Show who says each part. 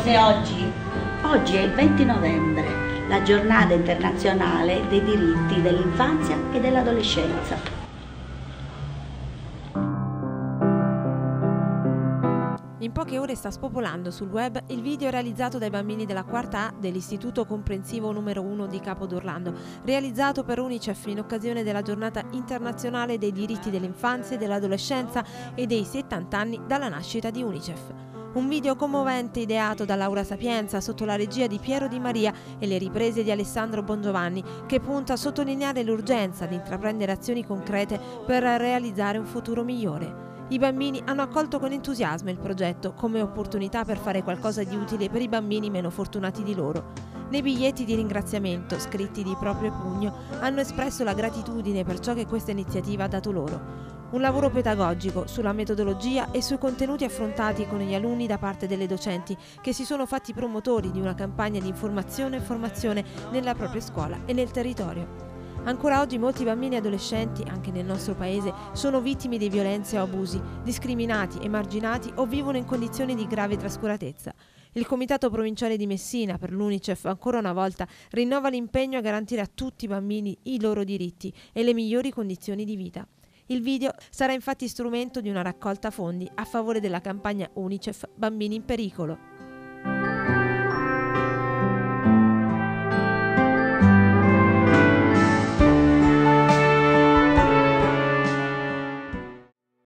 Speaker 1: cos'è oggi? Oggi è il 20 novembre, la giornata internazionale dei diritti dell'infanzia e dell'adolescenza.
Speaker 2: In poche ore sta spopolando sul web il video realizzato dai bambini della quarta A dell'Istituto Comprensivo numero 1 di Capodorlando, realizzato per Unicef in occasione della Giornata Internazionale dei Diritti dell'Infanzia e dell'Adolescenza e dei 70 anni dalla nascita di Unicef. Un video commovente ideato da Laura Sapienza sotto la regia di Piero Di Maria e le riprese di Alessandro Bongiovanni, che punta a sottolineare l'urgenza di intraprendere azioni concrete per realizzare un futuro migliore. I bambini hanno accolto con entusiasmo il progetto come opportunità per fare qualcosa di utile per i bambini meno fortunati di loro. Nei biglietti di ringraziamento, scritti di proprio pugno, hanno espresso la gratitudine per ciò che questa iniziativa ha dato loro. Un lavoro pedagogico sulla metodologia e sui contenuti affrontati con gli alunni da parte delle docenti, che si sono fatti promotori di una campagna di informazione e formazione nella propria scuola e nel territorio. Ancora oggi molti bambini e adolescenti, anche nel nostro paese, sono vittime di violenze o abusi, discriminati, emarginati o vivono in condizioni di grave trascuratezza. Il Comitato Provinciale di Messina per l'Unicef ancora una volta rinnova l'impegno a garantire a tutti i bambini i loro diritti e le migliori condizioni di vita. Il video sarà infatti strumento di una raccolta fondi a favore della campagna Unicef Bambini in Pericolo.